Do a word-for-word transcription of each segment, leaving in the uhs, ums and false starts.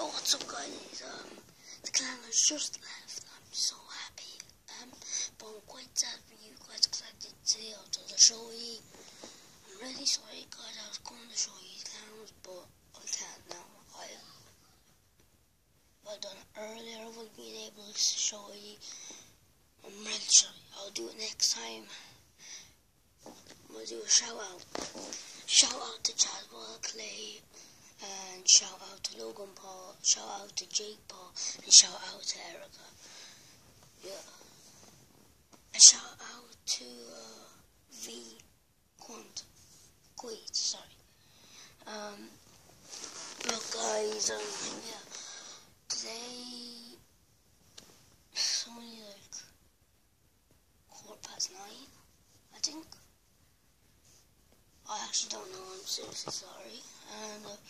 Yo, what's up guys, um, the clan has just left. I'm so happy, um, but I'm quite sad for you guys because I did say I was going to show you. I'm really sorry guys, I was going to show you the clans, but I can't now. I, I've done it earlier, I would have been able to show you. I'm really sorry, I'll do it next time. I'm going to do a shout out. Shout out to Chaswell Clay. And shout out to Logan Paul, shout out to Jake Paul, and shout out to Erica. Yeah. And shout out to uh, V. Quant. Quaid, sorry. Um, look guys, um, yeah. Today, it's only like quarter past nine, I think. I actually don't know, I'm seriously sorry. And uh,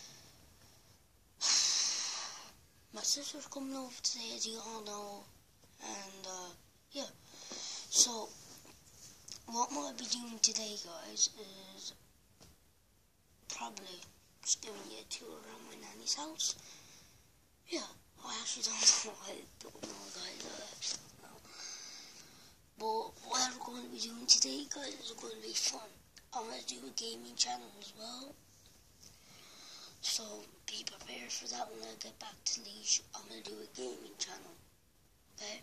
my sister's coming over today, as you all know. And uh, yeah, so what I'll be doing today, guys, is probably just giving you a tour around my nanny's house. Yeah, I actually don't know, I don't know, guys, I actually don't know. But what we're going to be doing today, guys, is going to be fun. I'm going to do a gaming channel as well, so be prepared for that when I get back to Leash. I'm going to do a gaming channel, okay?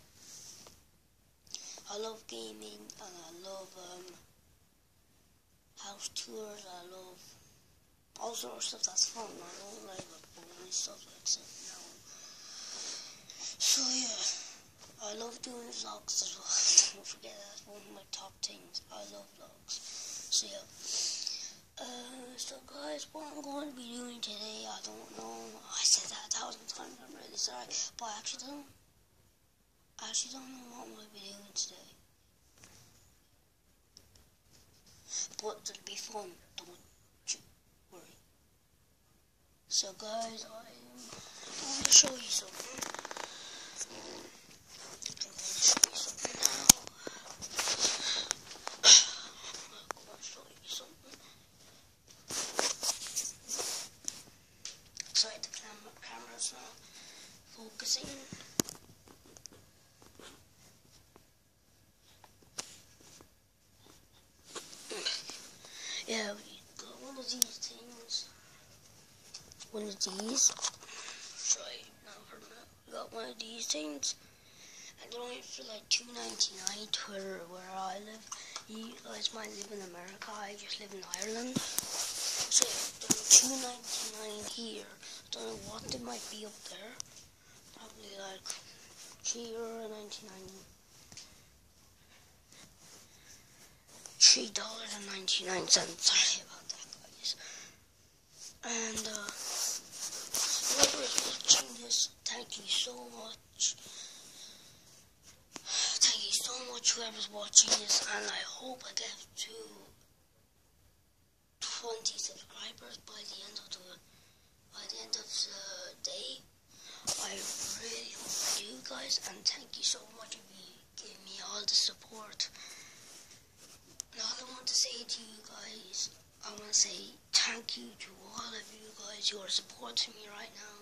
I love gaming, and I love um, house tours, I love all sorts of stuff that's fun. I don't like boring stuff like that, no. So yeah, I love doing vlogs as well. Don't forget, that's one of my top things. I love vlogs. So yeah, uh, so guys, what I'm going to be doing today, I don't know. I said that a thousand times, I'm really sorry, but I actually don't, I actually don't know what I'm going to be doing today. But it'll be fun, don't you worry. So guys, I'm going to show you something. I'm going to show you something now. Sorry, the camera, camera's not focusing. Yeah, we got one of these things. One of these. Sorry, now for a minute. We got one of these things. And they're only for like two ninety-nine to where, where I live. You guys might live in America, I just live in Ireland. So two ninety-nine here. Don't know what they might be up there. Probably like three euro ninety-nine. Three dollars and ninety-nine cents. Sorry about that, guys. And uh, whoever's watching this, thank you so much. Thank you so much, whoever's watching this, and I hope I get to twenty subscribers by the end of the by the end of the day. I really hope I do, guys, and thank you so much for giving me all the support. And all I want to say to you guys, I want to say thank you to all of you guys who are supporting me right now.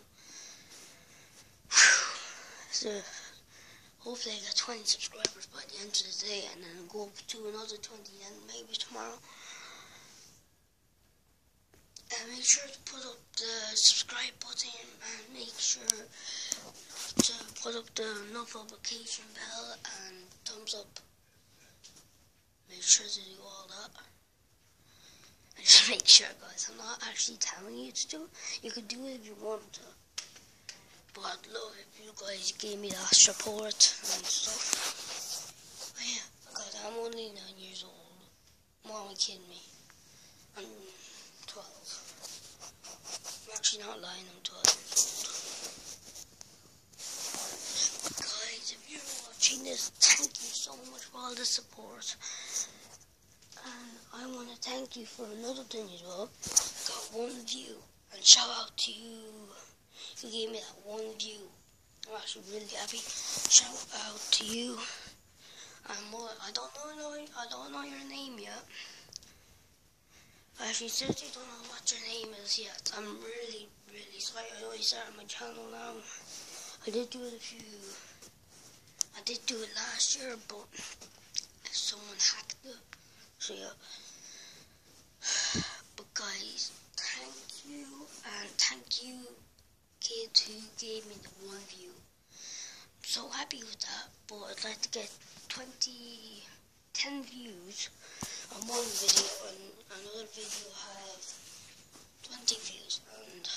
So hopefully I get twenty subscribers by the end of the day, and then go up to another twenty, and maybe tomorrow. And make sure to put up the subscribe button, and make sure to put up the notification bell and thumbs up. Make sure to do all that. And just make sure, guys, I'm not actually telling you to do it. You could do it if you want to. But I'd love if you guys gave me that support and stuff. But yeah, because I'm only nine years old. Mom would kidding me. I'm twelve. I'm actually not lying, I'm twelve years old. Guys, if you're watching this, thank you so much for all the support. And I want to thank you for another thing as well. I got one view. And shout out to you who gave me that one view. I'm actually really happy. Shout out to you. And more, I don't know, I don't know your name yet. I actually seriously don't know what your name is yet. I'm really, really sorry. I always started my channel now. I did do it a few. I did do it last year, but someone hacked it. So yeah. But guys, thank you, and thank you, kids who gave me the one view. I'm so happy with that. But I'd like to get twenty, ten views on one video, and another video have twenty views, and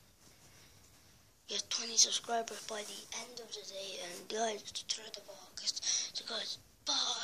get twenty subscribers by the end of the day. And guys, it's the third of August. So guys, bye.